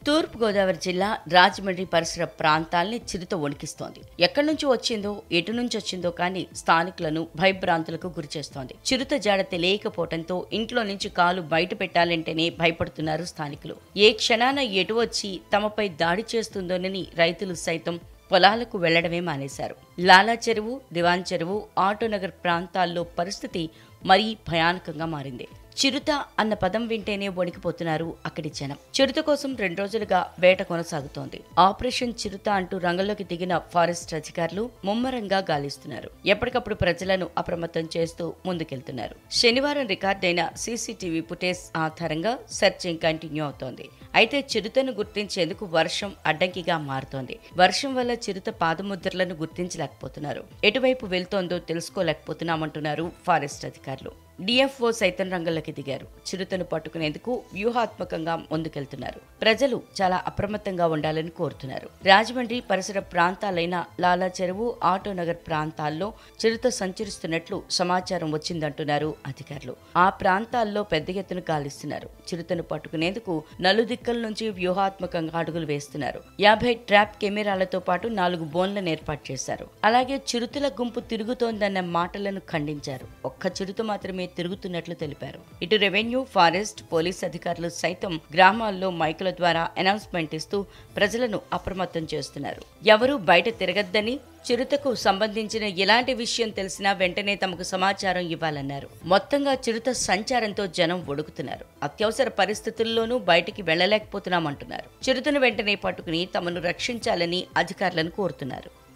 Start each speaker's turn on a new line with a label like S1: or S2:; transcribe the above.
S1: తూర్పుగోదావరి జిల్లా రాజమండ్రి పరిసర ప్రాంతాల్ని చిరుత వణికిస్తోంది. ఎక్కడి నుంచి వచ్చిందో, ఎటు నుంచి వచ్చిందో కానీ స్థానికులను భయభ్రాంతులకు గురిచేస్తోంది. చిరుత జాడ తెలియకపోవడంతో ఇంట్లో నుంచి కాలు బయట పెట్టాలంటేనే భయపడుతున్నారు స్థానికులు. ఏ క్షణాన ఎటు వచ్చి తమపై దాడి చేస్తుందోనని రైతులు సైతం పొలాలకు వెళ్లడమే మానేశారు. లాలా చెరువు, దివాన్ చెరువు, ఆటోనగర్ ప్రాంతాల్లో పరిస్థితి మరీ భయానకంగా మారింది. చిరుత అన్న పదం వింటేనే వణికిపోతున్నారు అక్కడి జనం. చిరుత కోసం 2 రోజులుగా వేట కొనసాగుతోంది. ఆపరేషన్ చిరుత అంటూ రంగంలోకి దిగిన ఫారెస్ట్ అధికారులు ముమ్మరంగా గాలిస్తున్నారు. ఎప్పటికప్పుడు ప్రజలను అప్రమత్తం చేస్తూ ముందుకెళ్తున్నారు. శనివారం రికార్డైన సీసీటీవీ ఫుటేజ్ ఆధారంగా సెర్చింగ్ కంటిన్యూ అవుతోంది. అయితే చిరుతను గుర్తించేందుకు వర్షం అడ్డంకిగా మారుతోంది. వర్షం వల్ల చిరుత పాదముద్రలను గుర్తించలేకపోతున్నారు. ఎటువైపు వెళ్తోందో తెలుసుకోలేకపోతున్నామంటున్నారు ఫారెస్ట్ అధికారులు. డిఎఫ్ఓ సైతం రంగంలోకి దిగారు. చిరుతను పట్టుకునేందుకు వ్యూహాత్మకంగా ముందుకెళ్తున్నారు. ప్రజలు చాలా అప్రమత్తంగా ఉండాలని కోరుతున్నారు. రాజమండ్రి పరిసర ప్రాంతాలైన లాలా చెరువు, ఆటోనగర్ ప్రాంతాల్లో చిరుత సంచరిస్తున్నట్లు సమాచారం వచ్చిందంటున్నారు అధికారులు. ఆ ప్రాంతాల్లో పెద్ద ఎత్తున గాలిస్తున్నారు. చిరుతను పట్టుకునేందుకు నలుదిక్కల నుంచి వ్యూహాత్మకంగా అడుగులు వేస్తున్నారు. 50 ట్రాప్ కెమెరాలతో పాటు 4 బోన్లను ఏర్పాటు చేశారు. అలాగే చిరుతల గుంపు తిరుగుతోందన్న మాటలను ఖండించారు. ఒక్క చిరుత మాత్రమే తిరుగుతున్నట్లు తెలిపారు. ఇటు రెవెన్యూ, ఫారెస్ట్, పోలీస్ అధికారులు సైతం గ్రామాల్లో మైకుల ద్వారా అనౌన్స్మెంట్ ఇస్తూ ప్రజలను అప్రమత్తం చేస్తున్నారు. ఎవరూ బయట తిరగద్దని, చిరుతకు సంబంధించిన ఎలాంటి విషయం తెలిసినా వెంటనే తమకు సమాచారం ఇవ్వాలన్నారు. మొత్తంగా చిరుత సంచారంతో జనం వణుకుతున్నారు. అత్యవసర పరిస్థితుల్లోనూ బయటికి వెళ్లలేకపోతున్నామంటున్నారు. చిరుతను వెంటనే పట్టుకుని తమను రక్షించాలని అధికారులను కోరుతున్నారు.